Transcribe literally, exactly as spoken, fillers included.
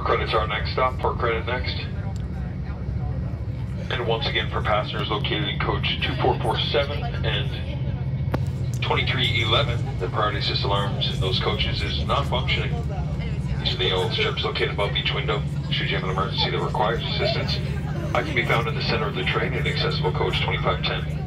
Port credits are next stop, port credit next. And once again for passengers located in coach two four four seven and twenty-three eleven, the priority assist alarms in those coaches is not functioning. These are the yellow strips located above each window. Should you have an emergency that requires assistance, I can be found in the center of the train in accessible coach twenty-five ten.